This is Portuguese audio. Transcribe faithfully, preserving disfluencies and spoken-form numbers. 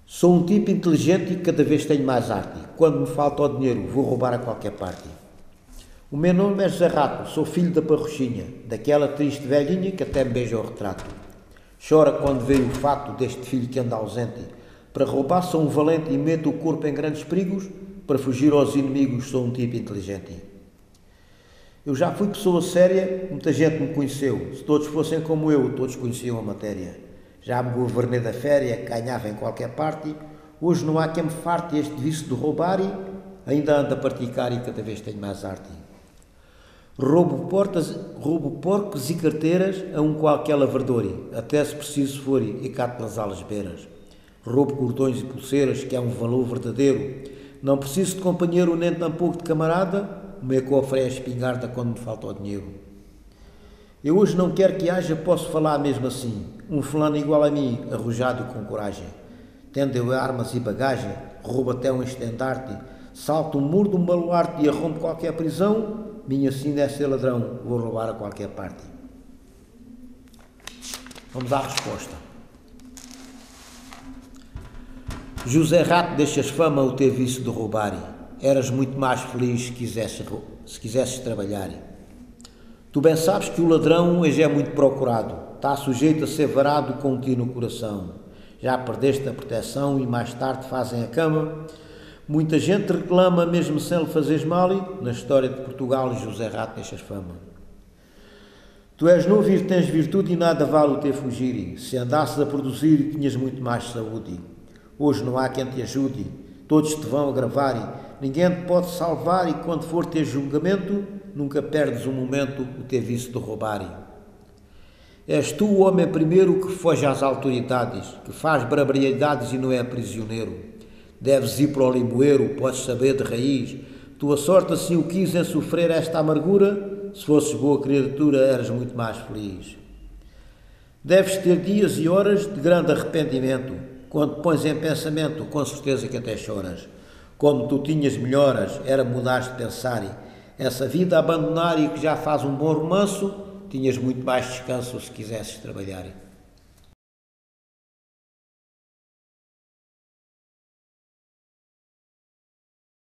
Sou um tipo inteligente e cada vez tenho mais arte. Quando me falta o dinheiro, vou roubar a qualquer parte. O meu nome é José Rato, sou filho da parrochinha, daquela triste velhinha que até me beija o retrato. Chora quando vê o fato deste filho que anda ausente. Para roubar sou um valente e meto o corpo em grandes perigos, para fugir aos inimigos sou um tipo inteligente. Eu já fui pessoa séria, muita gente me conheceu. Se todos fossem como eu, todos conheciam a matéria. Já me governei da féria, ganhava em qualquer parte. Hoje não há quem me farte este vício de roubar e ainda ando a praticar e cada vez tenho mais arte. Roubo, portas, roubo porcos e carteiras a um qualquer lavrador, até se preciso for e cato nas alas beiras. Roubo cordões e pulseiras, que é um valor verdadeiro. Não preciso de companheiro nem tampouco de camarada, o meu cofre é a espingarda quando me falta o dinheiro. Eu hoje não quero que haja, posso falar mesmo assim, um fulano igual a mim, arrojado e com coragem. Tendo eu armas e bagagem, roubo até um estendarte, salto um muro de um baluarte e arrombo qualquer prisão, minha sina é ser ladrão, vou roubar a qualquer parte. Vamos à resposta. José Rato, deixas fama o teu vício de roubar, eras muito mais feliz se quisesses, se quisesses trabalhar. Tu bem sabes que o ladrão hoje é muito procurado, está sujeito a ser varado com um tiro no coração. Já perdeste a proteção e mais tarde fazem a cama. Muita gente reclama mesmo sem lhe fazeres mal e, na história de Portugal, José Rato deixas fama. Tu és novo e tens virtude e nada vale o teu fugir. Se andasses a produzir, tinhas muito mais saúde. Hoje não há quem te ajude, todos te vão agravar, ninguém te pode salvar e quando for ter julgamento, nunca perdes um momento o teu vício de roubar. És tu o homem primeiro que foge às autoridades, que faz barbaridades e não é prisioneiro. Deves ir para o limoeiro, podes saber de raiz. Tua sorte assim o quis em sofrer esta amargura, se fosses boa criatura eras muito mais feliz. Deves ter dias e horas de grande arrependimento, quando te pões em pensamento, com certeza que até choras. Como tu tinhas melhoras, era mudar de pensar, essa vida a abandonar e que já faz um bom romanço, tinhas muito mais descanso se quisesses trabalhar.